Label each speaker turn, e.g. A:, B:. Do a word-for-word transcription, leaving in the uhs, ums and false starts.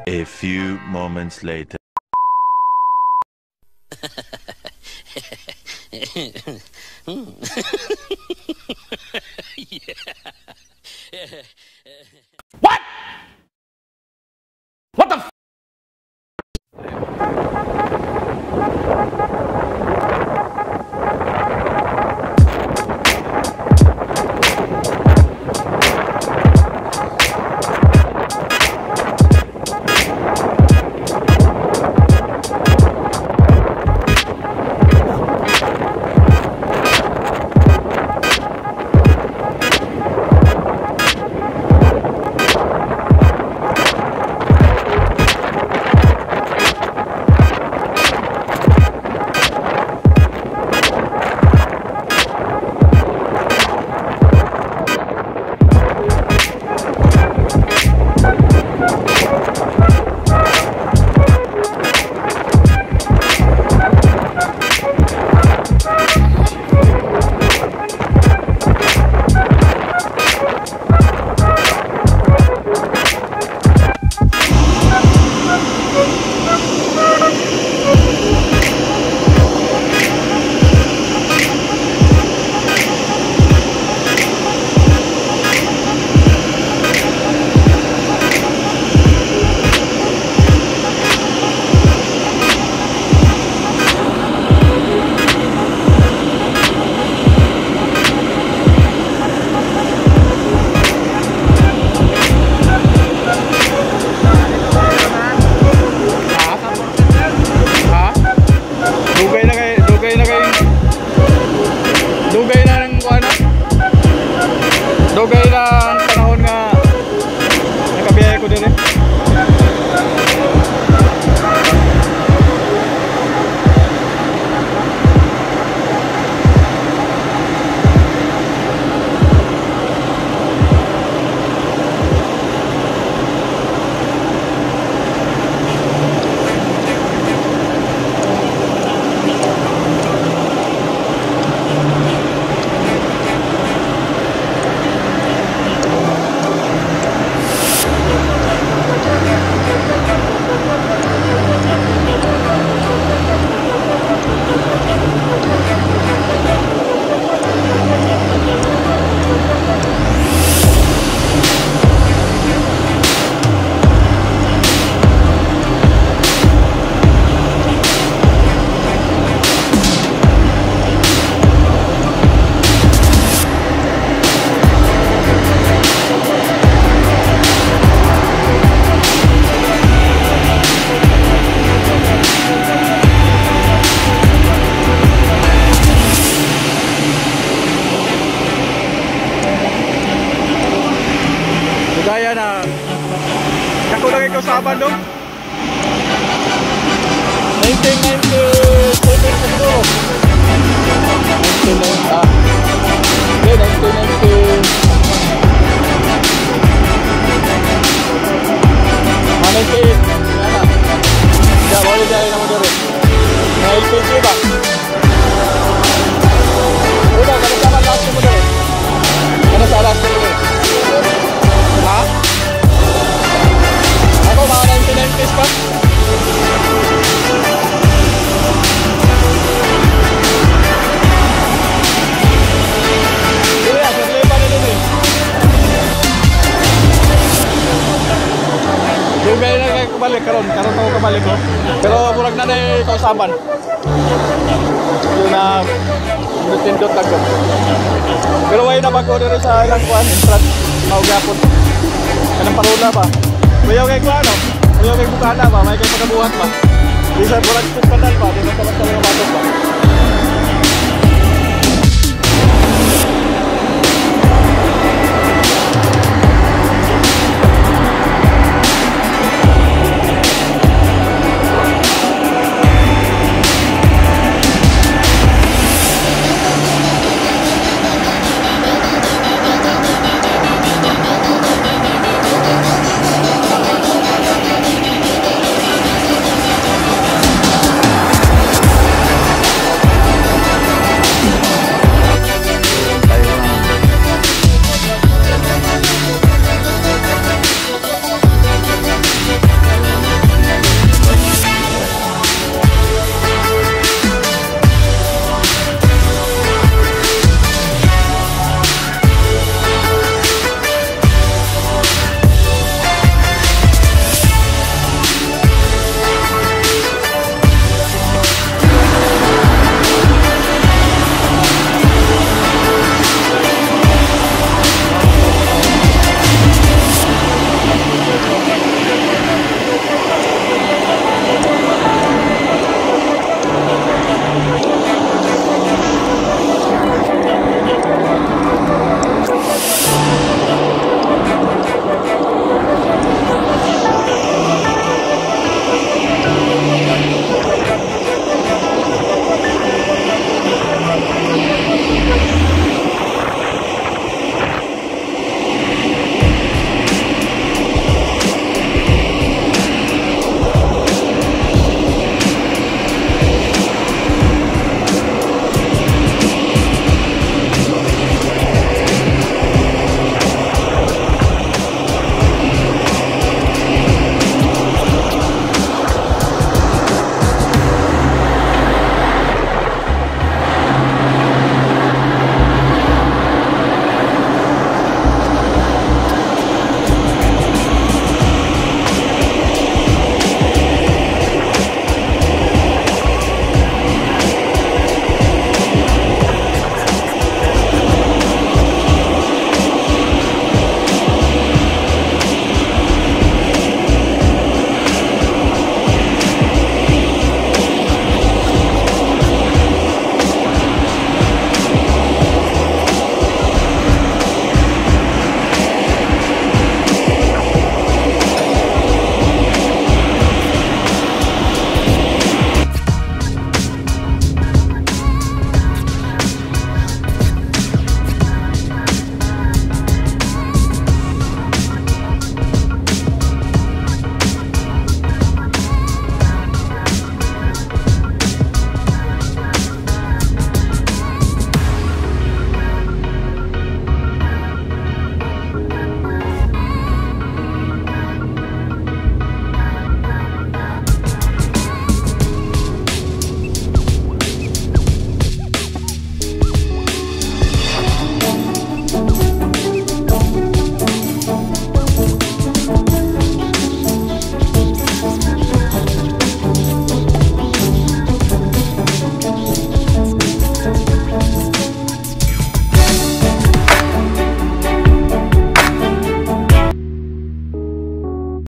A: A few moments later.
B: What? What the f? Dugay na ang panahon nga nakabiyahe ko din eh. Gaya na ako lang ikaw sa abandong nineteen ninety-seven siguro nineteen ninety ah okay nineteen ninety ninety-eight yana ya boleh jaya na mo dire na L P G ba udah kana sama last mo dire kana sa last mo dire ha? Ako mga nineteen nineties pa? Hindi yan, sarili pa rin eh. Dugay na kayo kabalik karon, karon ako kabalik ko. Pero murag na na kausaban. Yung na nitindot lang ko. Pero way na bago rin sa ilang kuhan, intrat. Maugapon. Kanang parula pa. Kuyaw kay ko ano? Kuyaw kay bukana pa. May kay pagkabuhat pa. Di sa bulag pandal pa. Di sa tamat-tamat matok pa.